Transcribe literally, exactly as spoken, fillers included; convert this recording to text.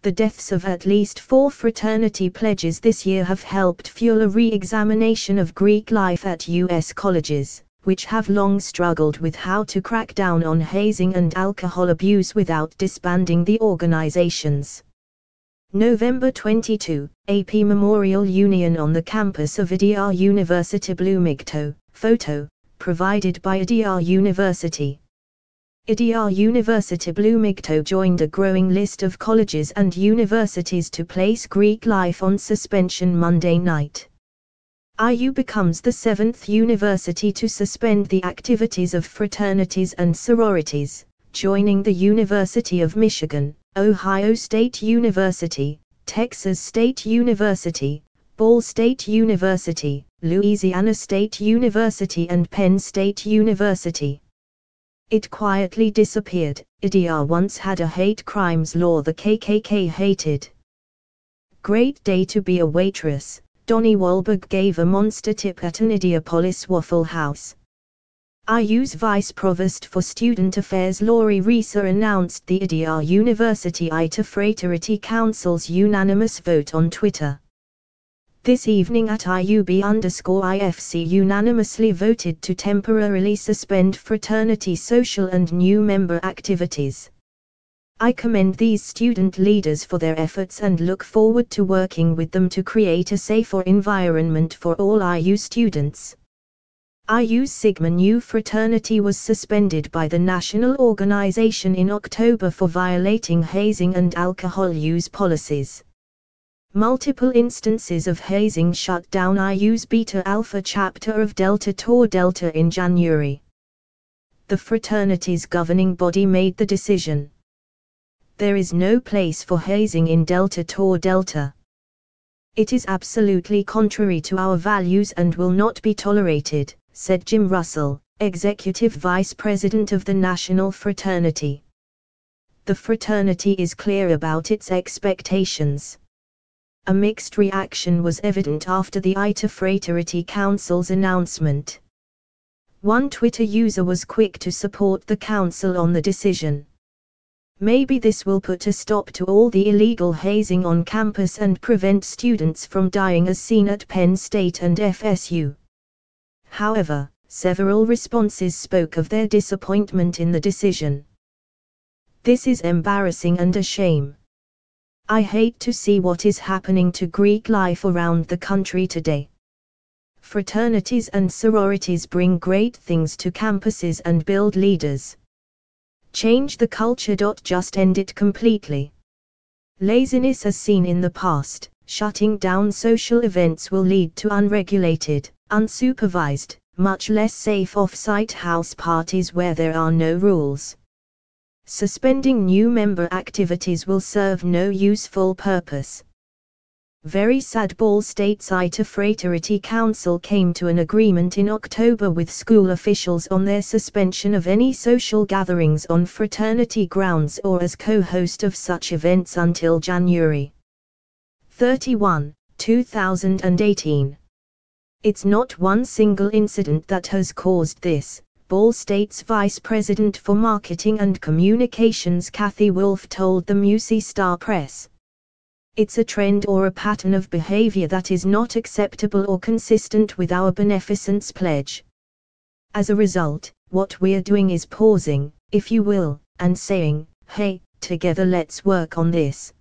The deaths of at least four fraternity pledges this year have helped fuel a re-examination of Greek life at U S colleges, which have long struggled with how to crack down on hazing and alcohol abuse without disbanding the organizations. November twenty-second, A P Memorial Union on the campus of Adyar University Bloomington, photo, provided by Adyar University. Adyar University Bloomington joined a growing list of colleges and universities to place Greek life on suspension Monday night. I U becomes the seventh university to suspend the activities of fraternities and sororities, joining the University of Michigan, Ohio State University, Texas State University, Ball State University, Louisiana State University and Penn State University. It quietly disappeared. Adyar once had a hate crimes law the K K K hated. Great day to be a waitress, Donnie Wahlberg gave a monster tip at an Indianapolis Waffle House. I U's Vice Provost for Student Affairs Lori Reeser announced the Adyar University I T A Fraternity Council's unanimous vote on Twitter. This evening at I U B underscore I F C unanimously voted to temporarily suspend fraternity social and new member activities. I commend these student leaders for their efforts and look forward to working with them to create a safer environment for all I U students. I U's Sigma Nu fraternity was suspended by the national organization in October for violating hazing and alcohol use policies. Multiple instances of hazing shut down I U's Beta Alpha chapter of Delta Tau Delta in January. The fraternity's governing body made the decision. There is no place for hazing in Delta Tau Delta. It is absolutely contrary to our values and will not be tolerated, said Jim Russell, Executive Vice President of the National Fraternity. The fraternity is clear about its expectations. A mixed reaction was evident after the I T A Fraternity Council's announcement. One Twitter user was quick to support the council on the decision. Maybe this will put a stop to all the illegal hazing on campus and prevent students from dying as seen at Penn State and F S U. However, several responses spoke of their disappointment in the decision. This is embarrassing and a shame. I hate to see what is happening to Greek life around the country today. Fraternities and sororities bring great things to campuses and build leaders. Change the culture. Just end it completely. Laziness as seen in the past, shutting down social events will lead to unregulated, unsupervised, much less safe off-site house parties where there are no rules. Suspending new member activities will serve no useful purpose. Very sad. Ball State's I T A Fraternity Council came to an agreement in October with school officials on their suspension of any social gatherings on fraternity grounds or as co-host of such events until January thirty-first, two thousand eighteen. It's not one single incident that has caused this, Ball State's Vice President for Marketing and Communications Kathy Wolf told the Music Star Press. It's a trend or a pattern of behavior that is not acceptable or consistent with our beneficence pledge. As a result, what we're doing is pausing, if you will, and saying, hey, together let's work on this.